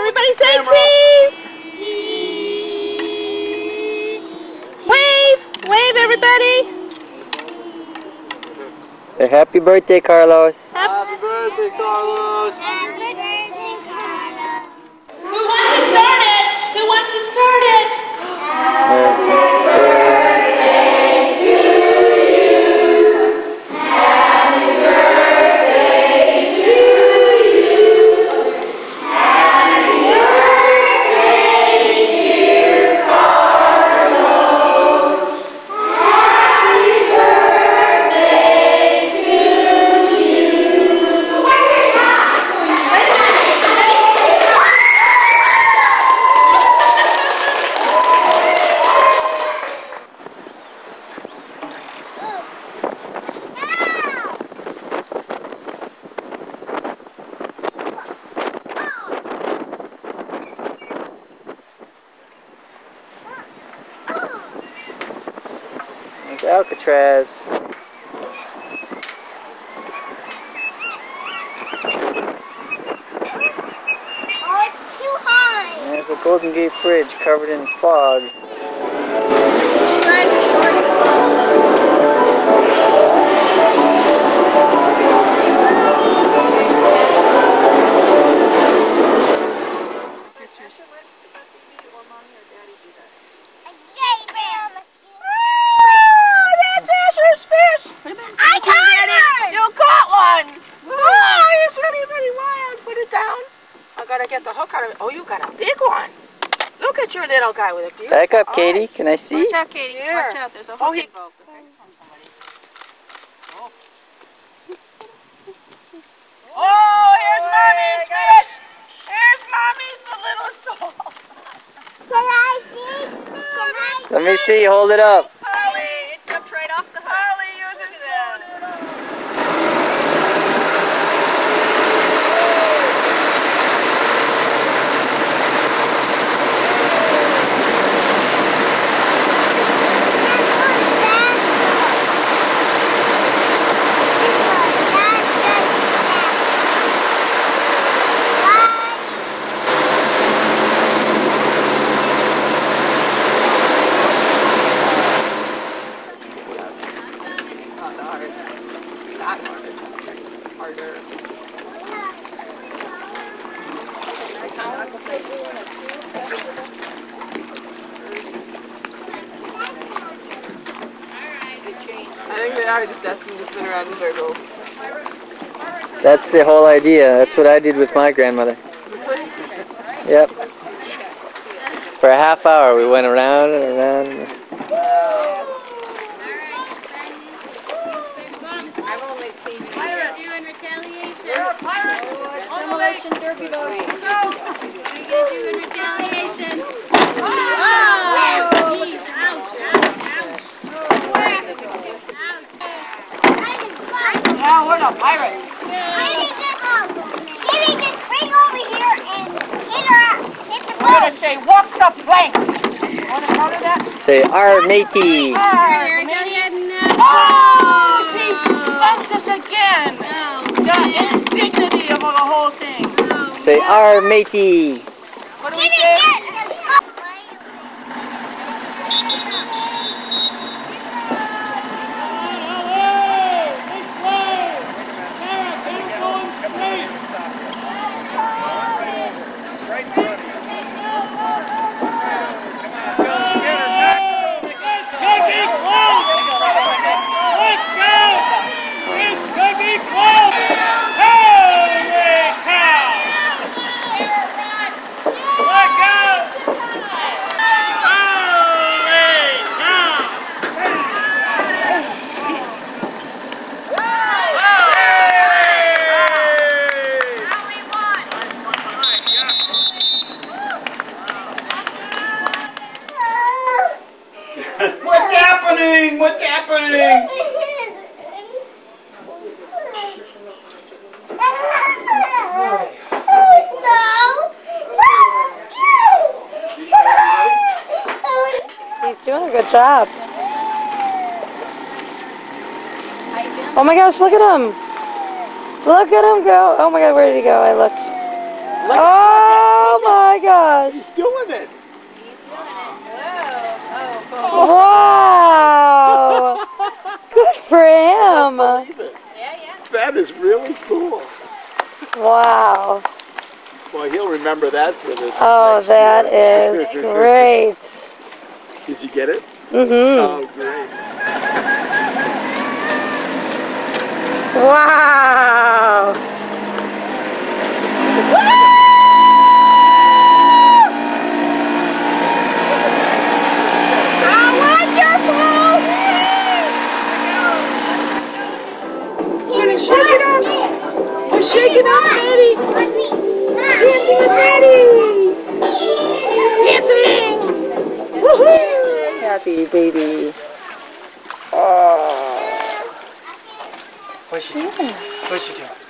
Everybody say cheese! Cheese! Wave! Wave, everybody! Say happy birthday, Carlos. Happy birthday, Carlos! Happy birthday, Carlos! Who wants to start it? Who wants to start it? There's Alcatraz. Oh, it's too high! And there's the Golden Gate Bridge covered in fog. I gotta get the hook out of it. Oh, you got a big one. Look at your little guy with a beautiful Back up, Katie. eyes. Can I see? Watch out, Katie. Here. Watch out. There's a hook involved. Oh, here's Mommy's fish. Here's Mommy's the little soul. Can I see? Let me see. Hold it up. Holly, it jumped right off the hook. Holly, yours is so little. I think they are just destined to spin around in circles. That's the whole idea. That's what I did with my grandmother. Yep. For a half hour, we went around and around. I've only seen it. What are you doing retaliation? Demolition derby dog. What are you gonna do in retaliation? Oh! Jeez, ouch, ouch, ouch. Now we're the pirates. Maybe just bring over here and hit the We're gonna say walk the plank. Want to counter that? Say, "Our matey." Oh, she bumped us again. The indignity of the whole thing. Say, "Our matey." What do we say? What's happening? What's happening? He's doing a good job. Oh my gosh, look at him. Look at him go. Oh my god, where did he go? I looked. Oh my gosh. He's doing it. Wow. Good for him. Believe it. That is really cool. Wow. Boy, he'll remember that for this. Oh, next that year. is great. Did you get it? Mm-hmm. Oh, great. Wow. Shake it up! Oh, shake it up, Maddie! Dancing with Maddie! Dancing! Woohoo! Happy baby. Oh. What's she doing? What's she doing?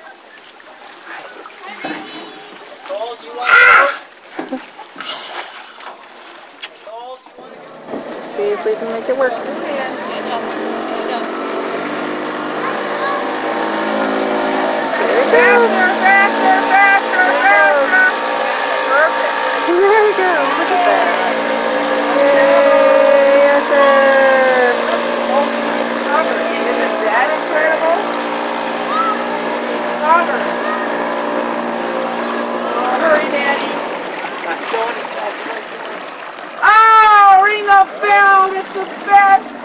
See if we can make it work. Faster, faster, faster, faster. Perfect. There we go. Look at that. Yay, yes, sir. Isn't that incredible? Longer. Hurry, Daddy. Oh, ring the bell. It's the best.